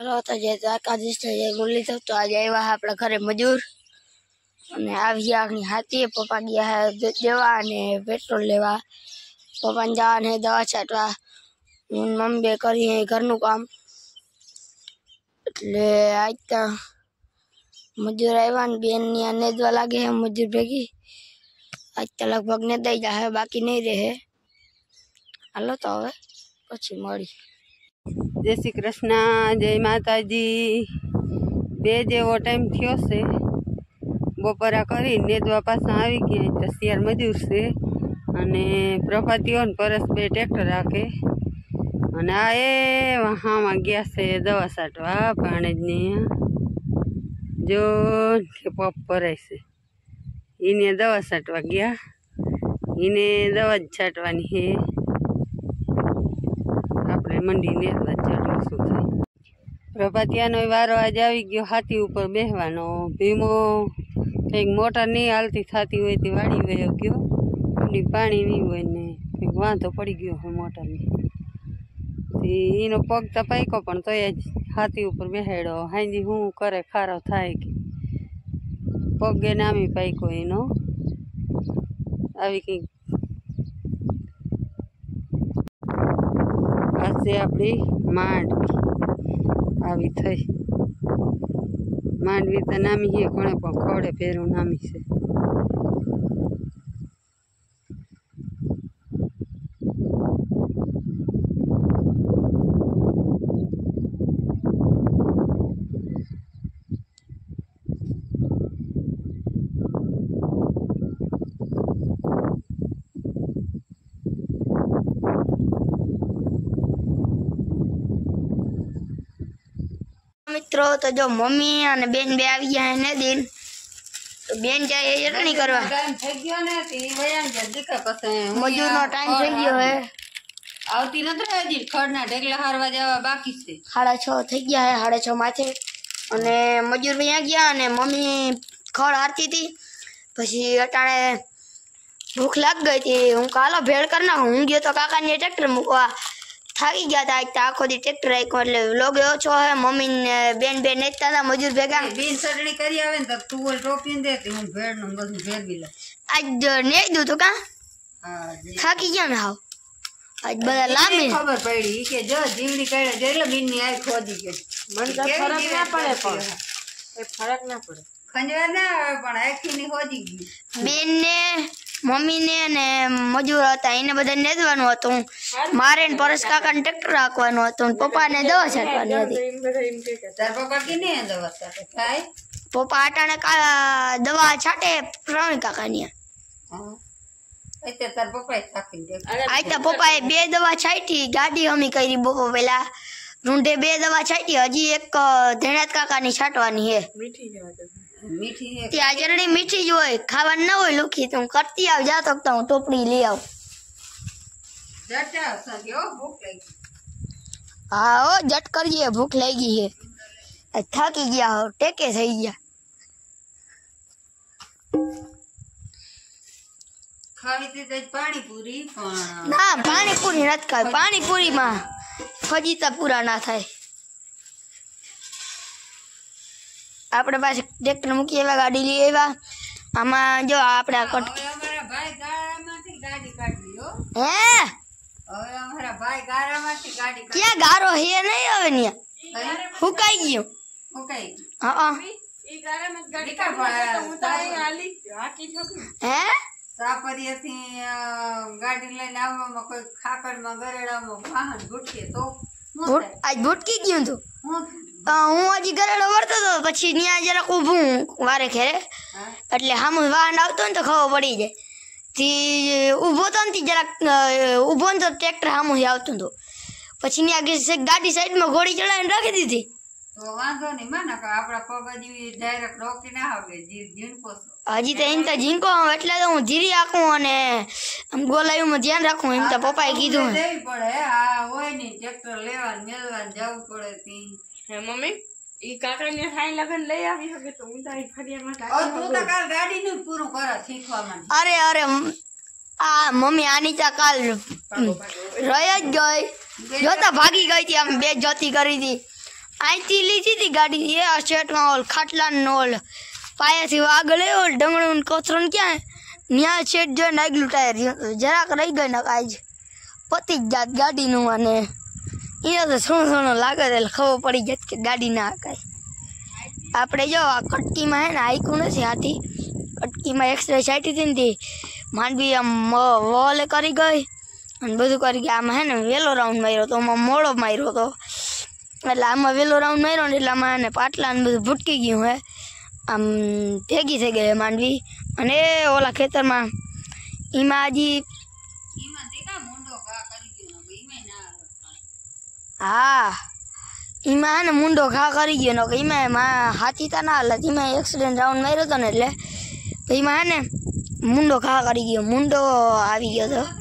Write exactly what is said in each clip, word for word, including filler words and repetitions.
Hello तो जय દ્વારકાધીશ જય મુરલીધર। तो आज આવ્યા આપણા ઘરે મજૂર અને આવી આગની હાથી પપ્પા ગયા હે દેવા અને પેટ્રોલ લેવા। પપ્પાને જવાને દવા છાંટવા, હું મમ્મી બે કરી ઘરનું કામ। એટલે આજ તો મજૂર આવ્યા ને બેન ને નેદવા લાગે હે મજૂર ભેગી। આજ તો લગભગ નેદાઈ જાય, બાકી નહીં રહે। હાલો તો હવે પછી મળી। जय श्री कृष्ण, जय माताजी। बे जेवो टाइम थयो से बपोरा करी नेदवा पासा आवी गया। तसियार मजूर से अने प्रभातीओ ने परस बे ट्रेक्टर राखे अने आ ए वहां गया से दवा छांटवा पाणी ने जो के पप भराय से इने दवा छांटवा गया। इने दवा छांटवानी है मंडी ने प्रभातियानो वारो आज आई गयो। हाथी ऊपर बेहवानो भीमो कंईक मोटर नहीं हालती थती होय ते वाड़ी वयो गयो। एमनी पाणी नहीं होय ने कंईक वांधो पड़ी गयो है मोटर ने। एनो पग तो पाक्यो पण तोय हाथी ऊपर बेहाड्यो। हांजी हूँ करे खारो थाय के पगे नामी पाक्यो एनो। आवी कंईक से अपनी मांडवी आवी थई। मांडवी तो नामी है कोणे पण खोड़े फेरू नामी से। मित्रों तो जो मम्मी और बेन बे आई गया है ने दिन तो बेन जाए चटनी करवा। टाइम થઈ ગયો ને તી વયા જ દીકા પાસે મજૂર નો ટાઈમ થઈ ગયો હે। આવતી નથી હજી ખડના ઢેકલા હારવા જવા બાકી છે। સાડા છ થઈ ગયા હે, સાડા છ માથે અને મજૂર વયા ગયા અને મમ્મી ખડ હારતી હતી। પછી અટાણે ભૂખ લાગ ગઈ હતી, હું કાલો ભેળ કરી નાખું। હું ગયો તો કાકાને ટ્રેક્ટર મૂકવા, થાકી ગયા था। आज आखो दी ट्रेक्टर राख्यो એટલે લોગ ઓછો હે। મમ્મી ને બેન બેન નેતા હતા મજૂર ભેગા। બેન ચટણી કરી આવે ને તો તુવલ ટોપીને દેતી હું ભેળ નું બધું ભેગી લે। આજ નેઈ દઉં તો કા હા થાકી ગયા ને હાવ। આજ બધા લાંબી ખબર પડી કે જો જીવડી કાઢે એટલે બેન ની આઈ ખોદી ગઈ। મને તો ફરક ના પડે પણ એ ફરક ના પડે ખંજવા ના આવે પણ આખી ની ખોદી ગઈ। બેન ને मम्मी ने ने मजूर था એને બધા નેદવાનું હતું। મારે ને પરેશ કાકા ને ટ્રેક્ટર રાખવાનું હતું। પપ્પા ને દવા છાંટવાની હતી। તાર પપ્પા કેને દવા છાંટે થાય? પપ્પા આટાણે દવા છાંટે પ્રવીણ કાકા ની। હા એટલે તાર પપ્પા થાકી દે। આ તો પપ્પાએ બે દવા છાંટી, ગાડી હમી કરી બપો પેલા રૂંઢે બે દવા છાંટી। હજી એક ધેણાત કાકા ની છાંટવાની છે। મીઠી જવા દે मीठी है ત્યાં ચટણી મીઠી જ હોય, ખાવાનું ના હોય લુખી। તું કરતી આવ જા તો હું ટોપડી લઈ આવ। જટા સગ્યો ભૂખ લાગી। હા ઓ જટ કરીએ, ભૂખ લાગી છે। થાકી ગયા હો, ટેકે થઈ ગયા। ખાવી તે પાણી પૂરી પણ ના પાણી પૂરી નથી ખાવી। પાણી પૂરી માં ફજીતા પૂરા ના થાય। આપણે પાસે ટ્રેક્ટર મૂકી એવા ગાડી લઈ આવ્યા। આમાં જો આપણે કટ હવે અમારા ભાઈ ગારામાંથી ગાડી કાઢી હો। હે હવે અમારા ભાई ગારામાંથી ગાડી કાઢી। ક્યાં ગારો હે નહીં હવે ને ફૂકાઈ ગયો। ઓકે હા હા ઈ ગારામાં ગાડી કાઢવા હું તો અહીં આલી હાકી છોકરી હે સાપરિયાથી ગાડી લઈને આવવામાં કોઈ ખાકડમાં ગરેડામાં વાહન ઘૂટકે તો આજ ભૂટકી ગયું તું। હું હું હજી ગરેડો વળતો હતો, પછી ત્યાં જરાક ઊભું વારે ખેરે એટલે સામું વાહન આવતો ને તો ખબર પડી જાય। થી ઊભો તો ને જરાક ઊભો ને તો ટ્રેક્ટર સામું આવતું હતું। પછી ત્યાં ગાડી સાઈડમાં ઘોડી ચડાવીને રાખી દીધી। તો વાંધો નહીં માના કે આપણા પગ હજી ડાયરેક્ટ રોકી ના આવે ઝીણકો હજી તો એમ તો ઝીણકો એટલે તો હું ધીરી રાખું અને આમ ગોલાઈમાં ધ્યાન રાખું એમ તો પપ્પાએ કીધું દેવી પડે। આ હોય નહીં ટ્રેક્ટર લેવા મેલવા જવું પડે તી હે મમ્મી ઈ કાકા ને સાઈ લગન લઈ આવી શકે તો હું તારી ફરિયામાં તું તો કાલ ગાડી નું પૂરું કરે શીખવામાં। અરે અરે આ મમ્મી આની તો કાલ રહી જ ગઈ, જોતા ભાગી ગઈ હતી। આમ બે જોતી કરી હતી અહીંથી લીધી હતી ગાડી એ આ શેટમાં ઓલ ખાટલા નો ઓલ પાયાથી આગળ આવ્યો ડમણું કચરો ને ક્યાં ન્યા શેટ જોઈને આગલું ટાયર જરાક રહી ગઈ ને આજ પતી જ જાત ગાડીનું અને એને તો સોનો સોનો લાગે એટલે ખબર પડી જાય કે ગાડી ના કાંઈ આપણે જો આ કટકીમાં હે ને આઈકું નથી હાથી કટકીમાં એક્સરે છાંટી હતી ને તે માંડવી આમ વોલે કરી ગઈ અને બધું કરી ગઈ આમાં હે ને વહેલો રાઉન્ડ માર્યો તો આમાં મોડો માર્યો હતો એટલે આમાં વહેલો રાઉન્ડ માર્યો ને એટલે આમાં એને પાટલા ને બધું ભૂટકી ગયું હે આમ ભેગી થઈ ગઈ માંડવી અને ઓલા ખેતરમાં એમાં હજી હા એમાં હે ને મુંડો ઘા કરી ગયો ને એમાં એમાં હાથી તા ના હાલત એમાં એક્સિડન્ટ રાઉન્ડ માર્યો હતો ને એટલે તો એમાં હે ને મુંડો ઘા કરી ગયો મુંડો આવી ગયો હતો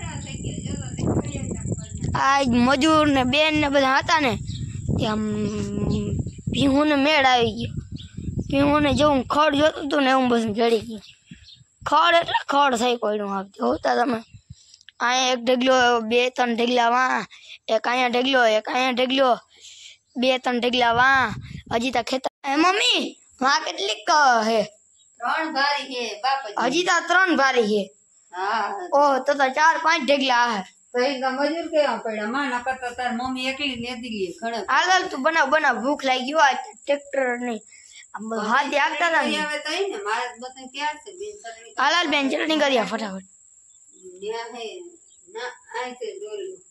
આ મજૂર ને બેન ને બધા હતા ને આમ ભીહું ને મેળ આવી ગયો ભીહું ને જેવું ખડ જોતું હતું ને એવું બધું જડી ગયું ખડ એટલે ખડ થઈ કોઈનું આવતી હોતા તમે અહીંયા એક ઢગલો બે ત્રણ ઢગલા વાં એક અહીંયા ઢગલો એક અહીંયા ઢગલો બે ત્રણ ઢગલા વાં હજી તા ખેતર હે મમ્મી વાં કેટલીક હે ત્રણ ભારી છે બાપા હજી તા ત્રણ ભારી હે હા ઓહ તો તો ચાર પાંચ ઢગલા હે તો એક મજૂર કેવા પડ્યા માં ના કરતા તાર મમ્મી એકલી લેતી લે ખડક હાલ હાલ તું બનાવ બનાવ ભૂખ લાગી ગયો આ ટ્રેક્ટર ની આમ હાથ આગતા હતા ને હવે તો ને મારે બધા ક્યાં છે બેન ચટણી હાલ હાલ બેન ચટણી કરી ફટાફટ ન્યા હે ના આ છે ડોલ